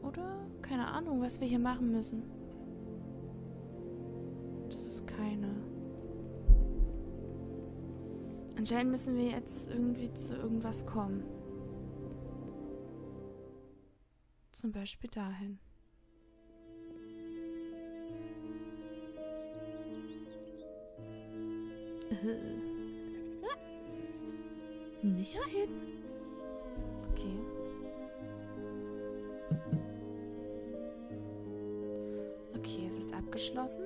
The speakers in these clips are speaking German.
Oder? Keine Ahnung, was wir hier machen müssen. Das ist keine. Anscheinend müssen wir jetzt irgendwie zu irgendwas kommen. Zum Beispiel dahin. Nicht reden? Okay. Okay, es ist abgeschlossen.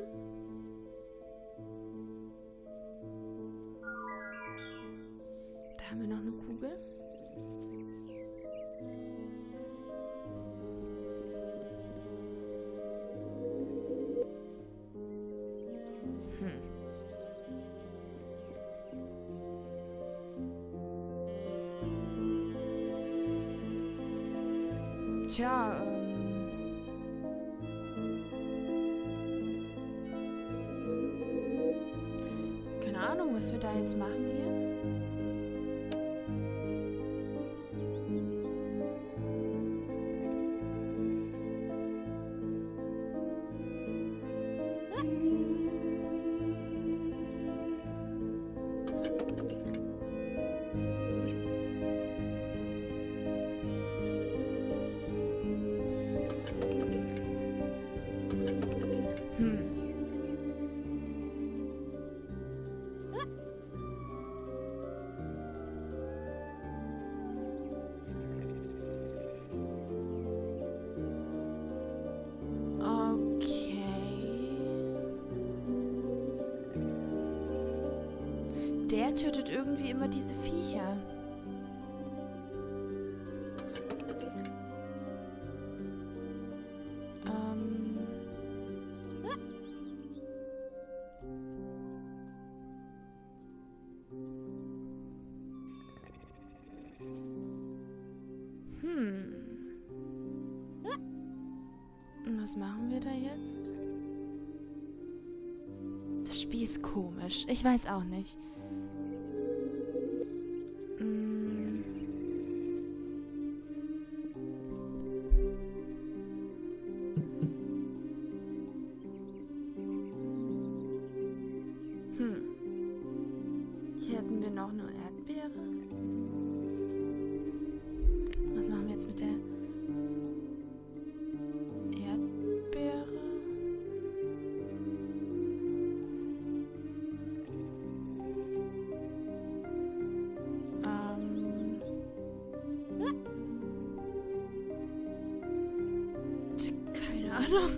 Da haben wir noch eine Kugel. Tja, keine Ahnung, was wir da jetzt machen hier. Der tötet irgendwie immer diese Viecher. Und was machen wir da jetzt? Das Spiel ist komisch. Ich weiß auch nicht. Hier hätten wir noch eine Erdbeere. Was machen wir jetzt mit der Erdbeere? Keine Ahnung.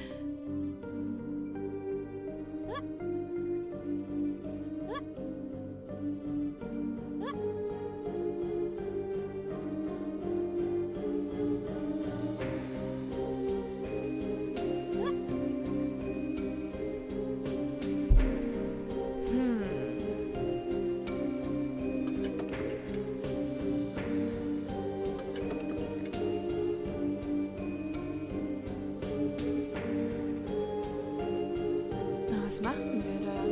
Was machen wir da?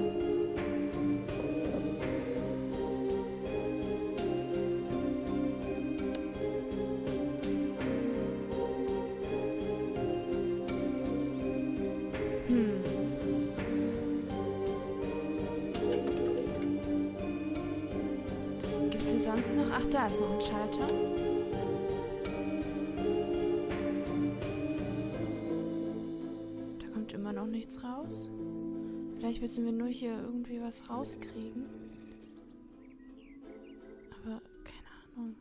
Gibt es hier sonst noch? Ach, da ist noch ein Schalter. Da kommt immer noch nichts raus. Vielleicht müssen wir nur hier irgendwie was rauskriegen. Aber keine Ahnung.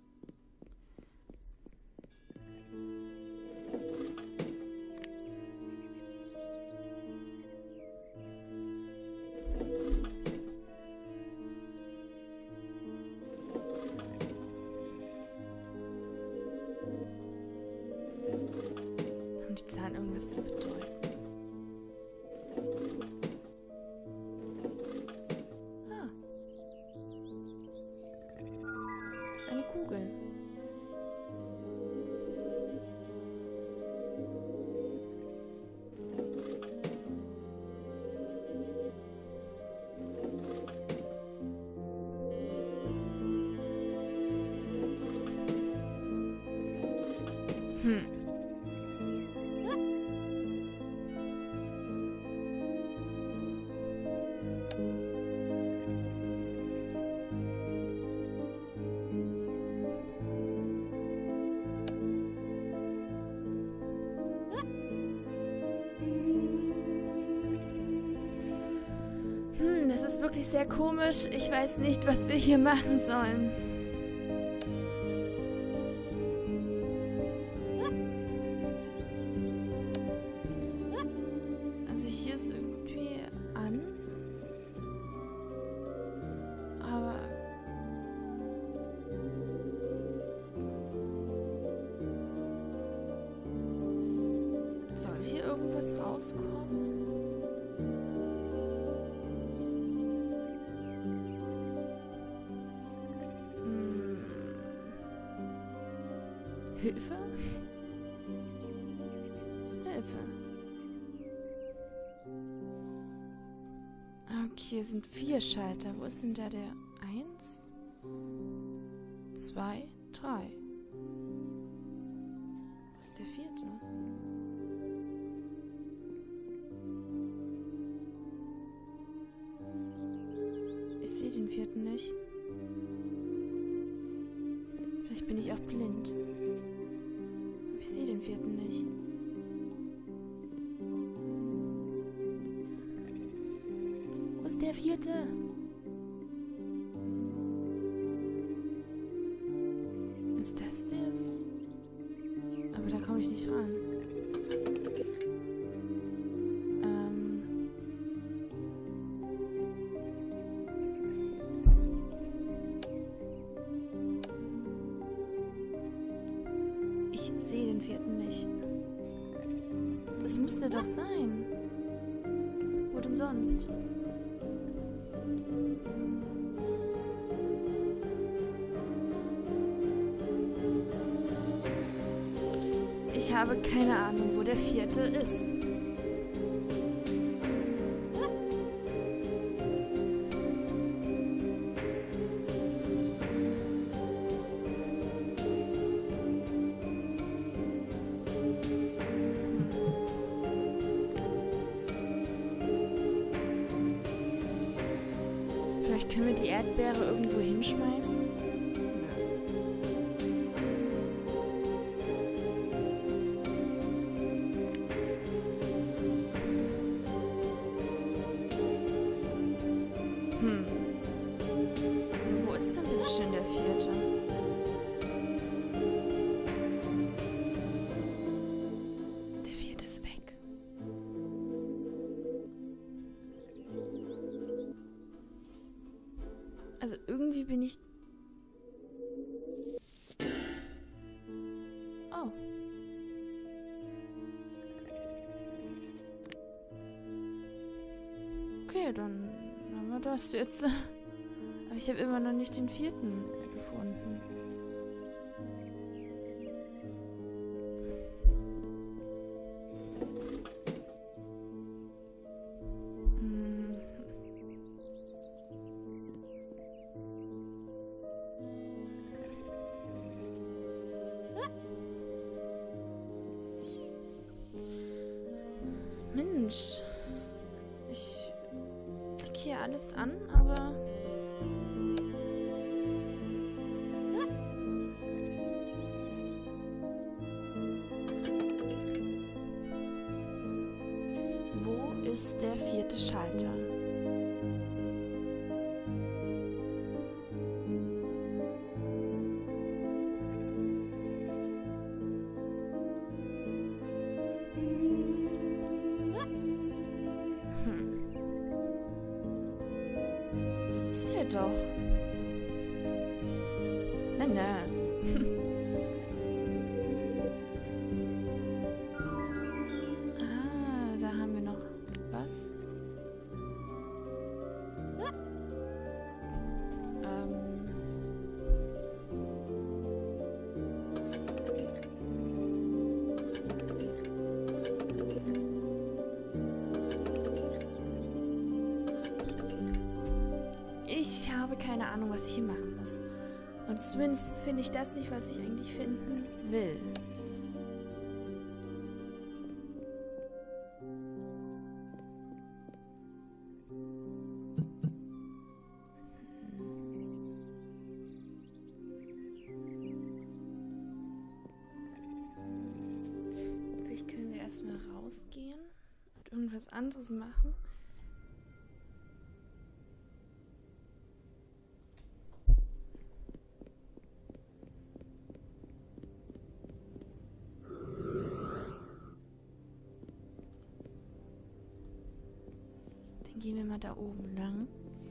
Haben die Zahlen irgendwas zu bedeuten? Kugel. ist wirklich sehr komisch. Ich weiß nicht, was wir hier machen sollen. Also hier ist irgendwie an. Aber... Soll hier irgendwas rauskommen? Hilfe? Hilfe. Okay, hier sind 4 Schalter. Wo ist denn der 1, 2, 3? Wo ist der 4.? Ich sehe den 4. nicht. Vielleicht bin ich auch blind. Ich sehe den 4. nicht. Wo ist der 4.? Ist das der? Aber da komme ich nicht ran. Ich sehe den 4. nicht. Das musste doch sein. Wo denn sonst? Ich habe keine Ahnung, wo der 4. ist. Vielleicht können wir die Erdbeere irgendwo hinschmeißen? Wo ist denn bitte schön der 4.? Der 4. ist weg. Also irgendwie bin ich... Oh. Okay, dann haben wir das jetzt. Aber ich habe immer noch nicht den 4. gefunden. Mensch. Ich klicke hier alles an, aber... Wo ist der 4. Schalter? Das ist der doch. Nein, nein. Ah, da haben wir noch was. Ich habe keine Ahnung, was ich hier machen muss. Und zumindest finde ich das nicht, was ich eigentlich finden will. Vielleicht können wir erstmal rausgehen und irgendwas anderes machen. Gehen wir mal da oben lang.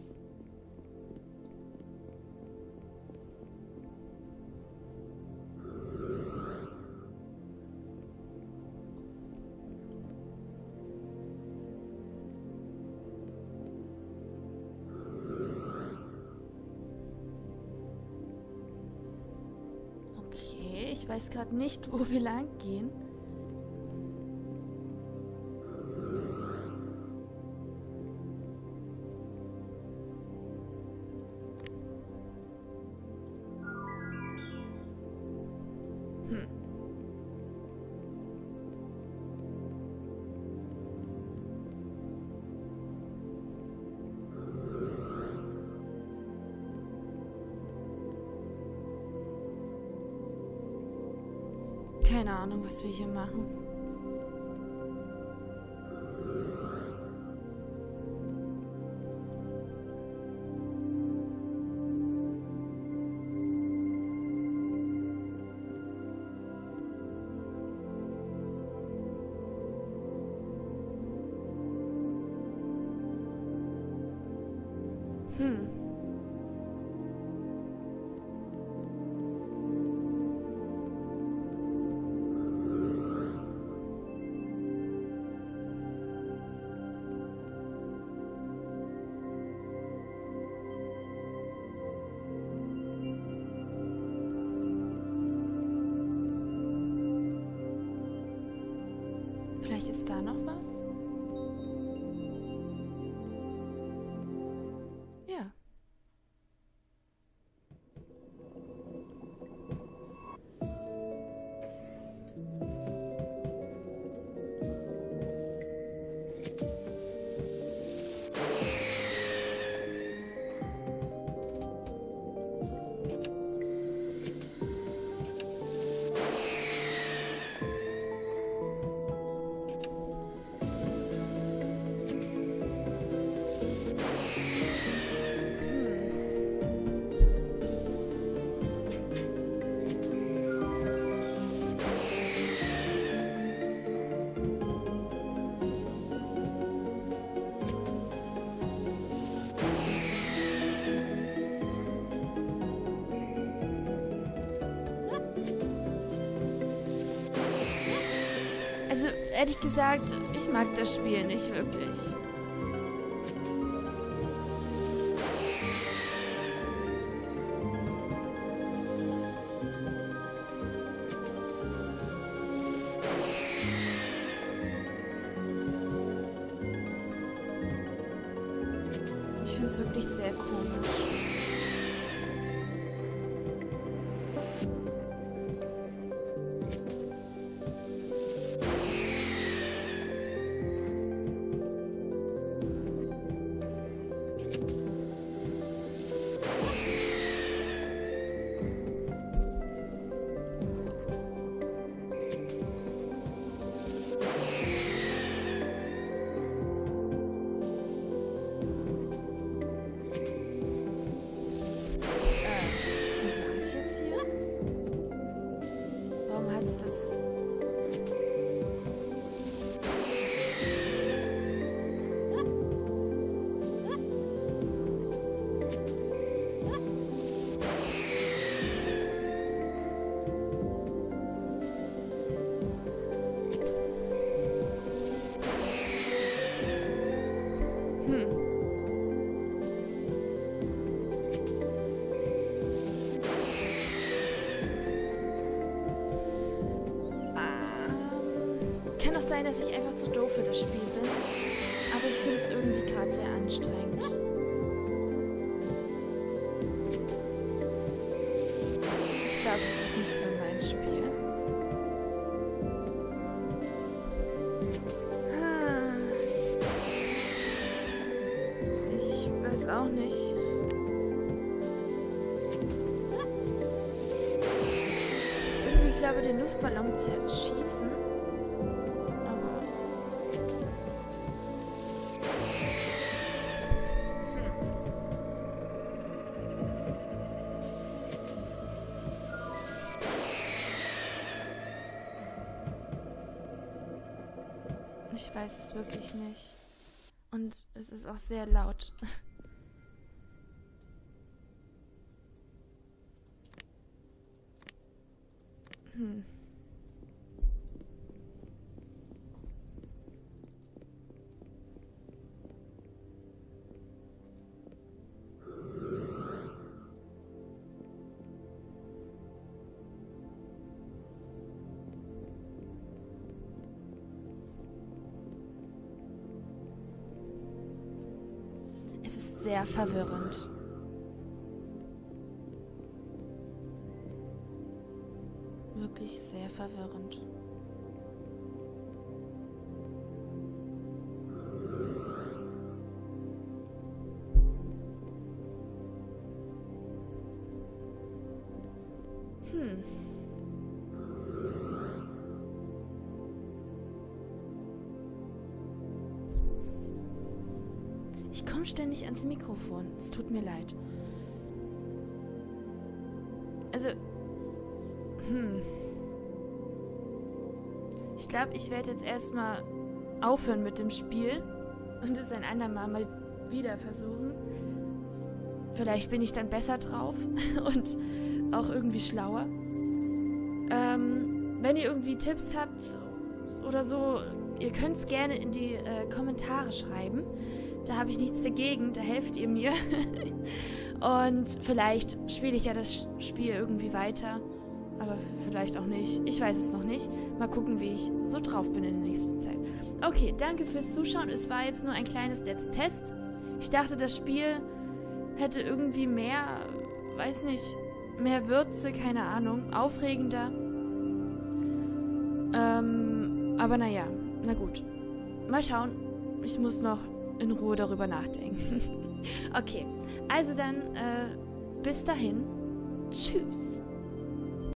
Okay, ich weiß gerade nicht, wo wir lang gehen. Keine Ahnung, was wir hier machen. Vielleicht ist da noch was? Ja. Also, ehrlich gesagt, ich mag das Spiel nicht wirklich. Ich finde es wirklich sehr komisch. Was mache ich jetzt hier? Warum hat's das... Kann auch sein, dass ich einfach zu doof für das Spiel bin. Aber ich finde es irgendwie gerade sehr anstrengend. Ich glaube, das ist nicht so mein Spiel. Ich weiß auch nicht. Irgendwie, ich glaube, den Luftballon zerschießen. Ich weiß es wirklich nicht. Und es ist auch sehr laut. Es ist sehr verwirrend. Wirklich sehr verwirrend. Ich komme ständig ans Mikrofon. Es tut mir leid. Also, ich glaube, ich werde jetzt erstmal aufhören mit dem Spiel und es ein andermal mal wieder versuchen. Vielleicht bin ich dann besser drauf und auch irgendwie schlauer. Wenn ihr irgendwie Tipps habt oder so, ihr könnt es gerne in die Kommentare schreiben. Da habe ich nichts dagegen, da helft ihr mir. Und vielleicht spiele ich ja das Spiel irgendwie weiter. Aber vielleicht auch nicht. Ich weiß es noch nicht. Mal gucken, wie ich so drauf bin in der nächsten Zeit. Okay, danke fürs Zuschauen. Es war jetzt nur ein kleines Let's Test. Ich dachte, das Spiel hätte irgendwie mehr, weiß nicht, mehr Würze, keine Ahnung, aufregender. Aber naja, na gut. Mal schauen. Ich muss noch in Ruhe darüber nachdenken. Okay, also dann, bis dahin. Tschüss.